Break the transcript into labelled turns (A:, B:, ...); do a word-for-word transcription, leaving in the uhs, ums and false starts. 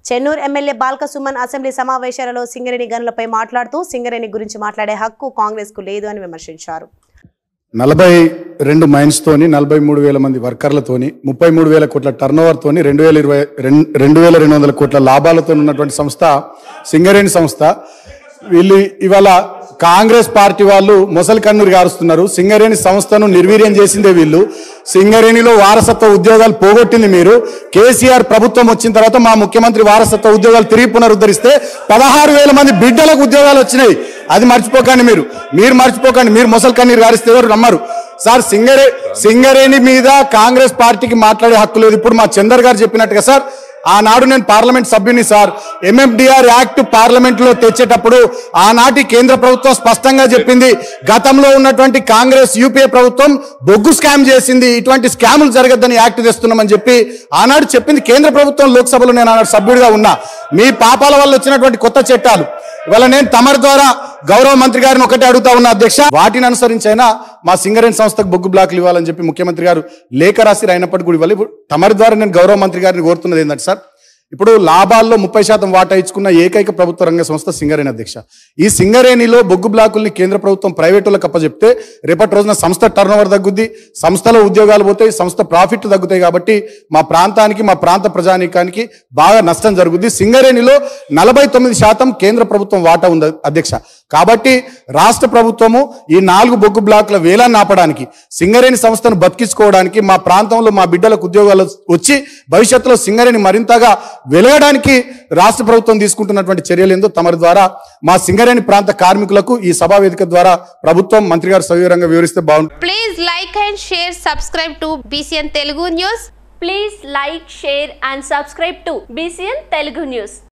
A: Chennur MLA Balka Suman assembly సమావేశాలలో సింగరేణి గనులపై మాట్లాడుతూ సింగరేణి గురించి మాట్లాడే హక్కు కాంగ్రెస్ కు లేదు అని విమర్శించారు.
B: నలభై రెండు మైన్స్ తోని నలభై మూడు వేల మంది వర్కర్లతోని ముప్పై మూడు వేల కోట్ల టర్న్ ఓవర్ తోని రెండు వేల ఇరవై రెండు వేల రెండు వందల కోట్ల లాభాలతో ఉన్నటువంటి సంస్థ సింగరేణి సంస్థ. వీళ్ళు ఇవాళ కాంగ్రెస్ పార్టీ వాళ్ళు మొసలి కన్నూరు గారుస్తున్నారు. సింగరేణి సంస్థను నిర్వీర్యం చేసిందే వీళ్ళు. సింగరేణిలో వారసత్వ ఉద్యోగాలు పోగొట్టింది మీరు. కేసీఆర్ ప్రభుత్వం వచ్చిన తర్వాత మా ముఖ్యమంత్రి వారసత్వ ఉద్యోగాలు తిరిగి పునరుద్ధరిస్తే పదహారు వేల మంది బిడ్డలకు ఉద్యోగాలు వచ్చినాయి. అది మర్చిపోకండి. మీరు మీరు మర్చిపోకండి. మీరు మొసలి కన్నీరు గారిస్తే ఎవరు నమ్మరు సార్. సింగరే సింగరేణి మీద కాంగ్రెస్ పార్టీకి మాట్లాడే హక్కు లేదు. ఇప్పుడు మా చందర్ గారు చెప్పినట్టుగా సార్, ఆనాడు నేను పార్లమెంట్ సభ్యుని సార్. ఎంఎఫ్డిఆర్ యాక్ట్ పార్లమెంట్ లో తెచ్చేటప్పుడు ఆనాటి కేంద్ర ప్రభుత్వం స్పష్టంగా చెప్పింది, గతంలో ఉన్నటువంటి కాంగ్రెస్ యూపీఏ ప్రభుత్వం బొగ్గు స్కామ్ చేసింది, ఇటువంటి స్కాములు జరగద్దని యాక్ట్ తెస్తున్నామని చెప్పి ఆనాడు చెప్పింది కేంద్ర ప్రభుత్వం. లోక్సభలో నేను ఆనాడు సభ్యుడిగా ఉన్నా. మీ పాపాల వల్ల వచ్చినటువంటి కొత్త చట్టాలు ఇవాళ నేను తమరి ద్వారా గౌరవ మంత్రి గారిని ఒకటే అడుగుతా ఉన్నా అధ్యక్ష, వాటిని అనుసరించైనా మా సింగరేణి సంస్థకు బొగ్గు బ్లాకులు ఇవ్వాలని చెప్పి ముఖ్యమంత్రి గారు లేఖ రాసి అయినప్పటికీ కూడా ఇవ్వాలి. తమరి ద్వారా నేను గౌరవ మంత్రి గారిని కోరుతున్నది ఏంటంటే సార్, ఇప్పుడు లాభాల్లో ముప్పై శాతం వాటా ఇచ్చుకున్న ఏకైక ప్రభుత్వ రంగ సంస్థ సింగరేణి అధ్యక్ష. ఈ సింగరేణిలో బొగ్గు బ్లాకుల్ని కేంద్ర ప్రభుత్వం ప్రైవేటులకు అప్పచెప్తే రేపటి రోజున సంస్థ టర్న్ ఓవర్ తగ్గుద్ది, సంస్థలో ఉద్యోగాలు పోతాయి, సంస్థ ప్రాఫిట్ తగ్గుతాయి. కాబట్టి మా ప్రాంతానికి మా ప్రాంత ప్రజానీకానికి బాగా నష్టం జరుగుద్ది. సింగరేణిలో నలభై తొమ్మిది శాతం కేంద్ర ప్రభుత్వం వాటా ఉంది అధ్యక్ష. కాబట్టి రాష్ట్ర ప్రభుత్వము ఈ నాలుగు బొగ్గు బ్లాకుల వేలాన్ని ఆపడానికి, సింగరేణి సంస్థను బతికించుకోవడానికి, మా ప్రాంతంలో మా బిడ్డలకు ఉద్యోగాలు వచ్చి భవిష్యత్తులో సింగరేణి మరింతగా వెలగడానికి రాష్ట్ర ప్రభుత్వం తీసుకుంటున్నటువంటి చర్యలు ఏందో తమరి ద్వారా మా సింగరేణి ప్రాంత కార్మికులకు ఈ సభా వేదిక ద్వారా ప్రభుత్వం మంత్రి గారు సవివరంగా వివరిస్తే బాగుంటుంది.
C: Please like and share subscribe to BCN Telugu news.
D: Please like share and subscribe to BCN Telugu news.